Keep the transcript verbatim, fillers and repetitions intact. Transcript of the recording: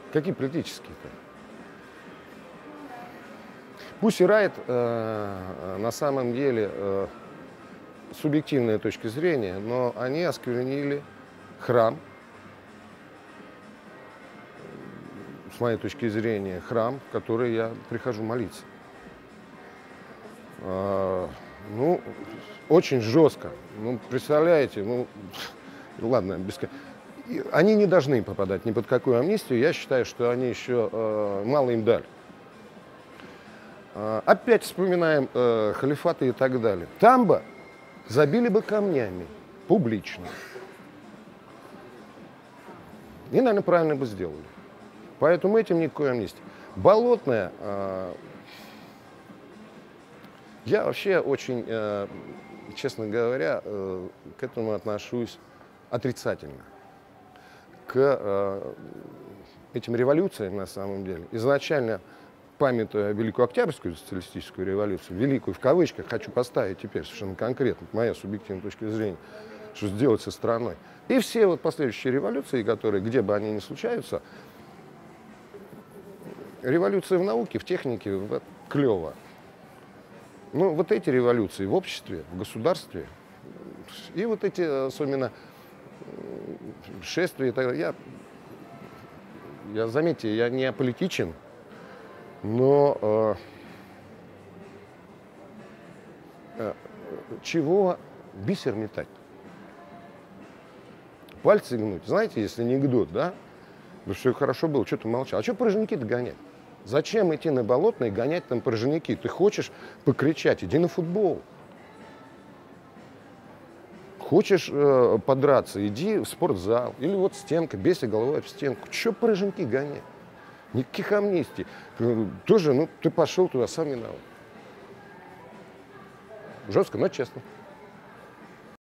Какие политические-то? Пусть и Райт э, на самом деле э, субъективная точка зрения, но они осквернили храм, с моей точки зрения, храм, в который я прихожу молиться. Э, ну, очень жестко. Ну, представляете, ну, ладно, без... Они не должны попадать ни под какую амнистию. Я считаю, что они еще э, мало им дали. Э, опять вспоминаем э, халифаты и так далее. Там бы забили бы камнями публично. И, наверное, правильно бы сделали. Поэтому этим никакой амнистии. Болотная. Э, я вообще очень, э, честно говоря, э, к этому отношусь отрицательно. К э, этим революциям, на самом деле, изначально, памятуя Великую Октябрьскую социалистическую революцию, великую в кавычках, хочу поставить теперь совершенно конкретно, моя субъективная точка зрения, что сделать со страной. И все вот последующие революции, которые, где бы они ни случаются, революции в науке, в технике, в... клево. Ну, вот эти революции в обществе, в государстве, и вот эти, особенно, шествия, я, я, заметьте, я не аполитичен, но э, э, чего бисер метать? Пальцы гнуть. Знаете, если анекдот, да? Ну, все хорошо было, что ты молчал. А что порожники-то гонять? Зачем идти на Болотное и гонять там порожники? Ты хочешь покричать, иди на футбол. Хочешь э, подраться, иди в спортзал. Или вот стенка, бейся головой об стенку. Че порожники гонять? Никаких амнистий. Тоже, ну, ты пошел туда, сам виноват. Жестко, но честно.